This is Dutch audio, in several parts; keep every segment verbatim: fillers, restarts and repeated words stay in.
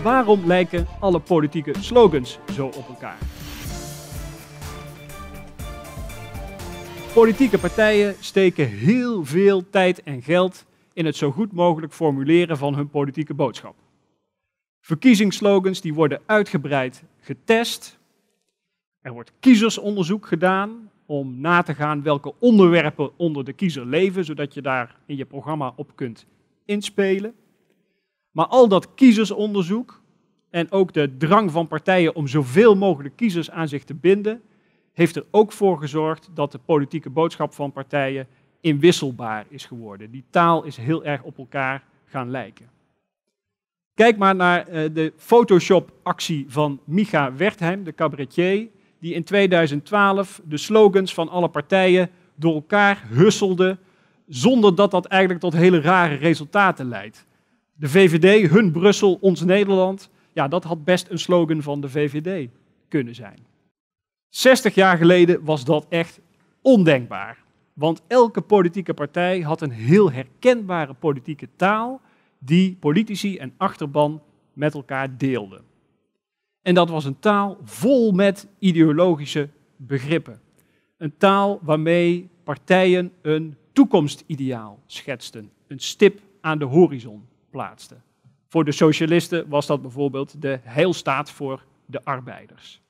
waarom lijken alle politieke slogans zo op elkaar? Politieke partijen steken heel veel tijd en geld in het zo goed mogelijk formuleren van hun politieke boodschap. Verkiezingsslogans die worden uitgebreid getest. Er wordt kiezersonderzoek gedaan om na te gaan welke onderwerpen onder de kiezer leven, zodat je daar in je programma op kunt inspelen. Maar al dat kiezersonderzoek en ook de drang van partijen om zoveel mogelijk kiezers aan zich te binden, heeft er ook voor gezorgd dat de politieke boodschap van partijen inwisselbaar is geworden. Die taal is heel erg op elkaar gaan lijken. Kijk maar naar de Photoshop-actie van Micha Wertheim, de cabaretier, die in tweeduizend twaalf de slogans van alle partijen door elkaar husselde, zonder dat dat eigenlijk tot hele rare resultaten leidt. De V V D, hun Brussel, ons Nederland, ja, dat had best een slogan van de V V D kunnen zijn. zestig jaar geleden was dat echt ondenkbaar. Want elke politieke partij had een heel herkenbare politieke taal die politici en achterban met elkaar deelden. En dat was een taal vol met ideologische begrippen. Een taal waarmee partijen een toekomstideaal schetsten, een stip aan de horizon plaatsten. Voor de socialisten was dat bijvoorbeeld de heilstaat voor de arbeiders.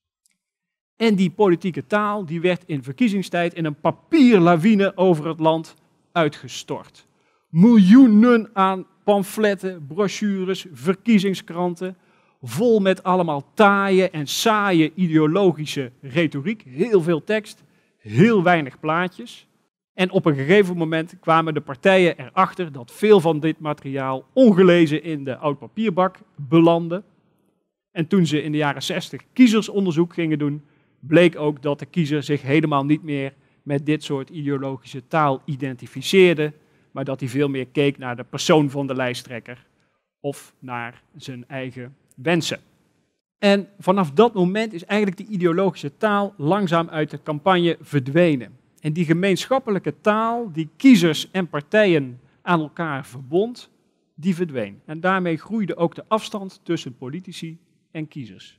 En die politieke taal die werd in verkiezingstijd in een papierlawine over het land uitgestort. Miljoenen aan pamfletten, brochures, verkiezingskranten, vol met allemaal taaie en saaie ideologische retoriek. Heel veel tekst, heel weinig plaatjes. En op een gegeven moment kwamen de partijen erachter dat veel van dit materiaal ongelezen in de oud-papierbak belandde. En toen ze in de jaren zestig kiezersonderzoek gingen doen, bleek ook dat de kiezer zich helemaal niet meer met dit soort ideologische taal identificeerde, maar dat hij veel meer keek naar de persoon van de lijsttrekker of naar zijn eigen wensen. En vanaf dat moment is eigenlijk die ideologische taal langzaam uit de campagne verdwenen. En die gemeenschappelijke taal die kiezers en partijen aan elkaar verbond, die verdween. En daarmee groeide ook de afstand tussen politici en kiezers.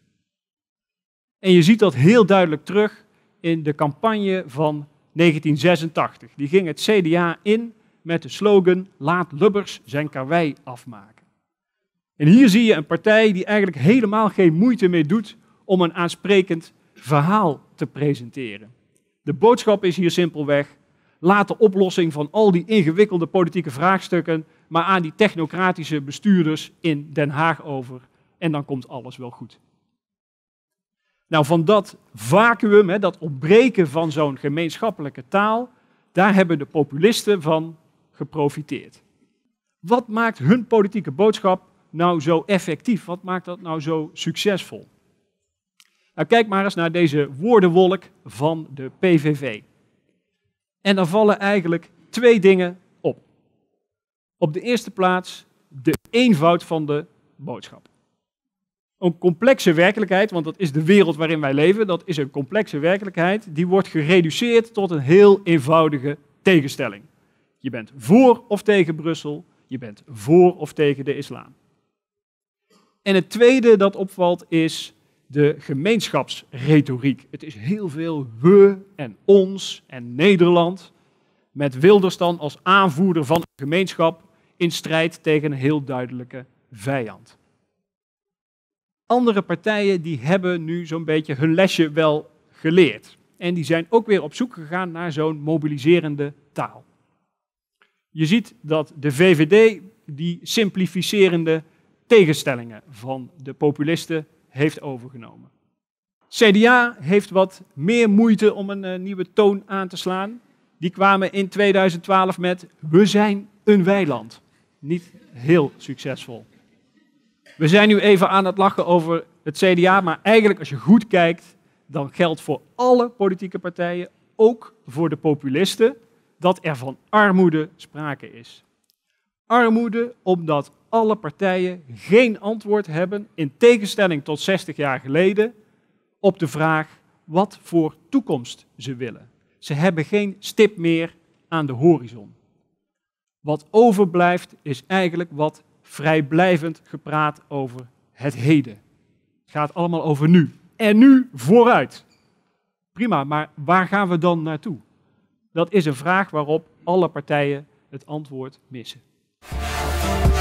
En je ziet dat heel duidelijk terug in de campagne van negentien zesentachtig. Die ging het C D A in met de slogan "Laat Lubbers zijn karwei afmaken". En hier zie je een partij die eigenlijk helemaal geen moeite meer doet om een aansprekend verhaal te presenteren. De boodschap is hier simpelweg: laat de oplossing van al die ingewikkelde politieke vraagstukken maar aan die technocratische bestuurders in Den Haag over en dan komt alles wel goed. Nou, van dat vacuüm, dat ontbreken van zo'n gemeenschappelijke taal, daar hebben de populisten van geprofiteerd. Wat maakt hun politieke boodschap nou zo effectief? Wat maakt dat nou zo succesvol? Nou, kijk maar eens naar deze woordenwolk van de P V V. En daar vallen eigenlijk twee dingen op. Op de eerste plaats de eenvoud van de boodschap. Een complexe werkelijkheid, want dat is de wereld waarin wij leven, dat is een complexe werkelijkheid, die wordt gereduceerd tot een heel eenvoudige tegenstelling. Je bent voor of tegen Brussel, je bent voor of tegen de islam. En het tweede dat opvalt is de gemeenschapsretoriek. Het is heel veel we en ons en Nederland, met Wilders dan als aanvoerder van de gemeenschap in strijd tegen een heel duidelijke vijand. Andere partijen die hebben nu zo'n beetje hun lesje wel geleerd. En die zijn ook weer op zoek gegaan naar zo'n mobiliserende taal. Je ziet dat de V V D die simplificerende tegenstellingen van de populisten heeft overgenomen. C D A heeft wat meer moeite om een uh, nieuwe toon aan te slaan. Die kwamen in tweeduizend twaalf met "we zijn een weiland". Niet heel succesvol. We zijn nu even aan het lachen over het C D A, maar eigenlijk als je goed kijkt, dan geldt voor alle politieke partijen, ook voor de populisten, dat er van armoede sprake is. Armoede omdat alle partijen geen antwoord hebben, in tegenstelling tot zestig jaar geleden, op de vraag wat voor toekomst ze willen. Ze hebben geen stip meer aan de horizon. Wat overblijft is eigenlijk wat vrijblijvend gepraat over het heden. Het gaat allemaal over nu. En nu vooruit. Prima, maar waar gaan we dan naartoe? Dat is een vraag waarop alle partijen het antwoord missen.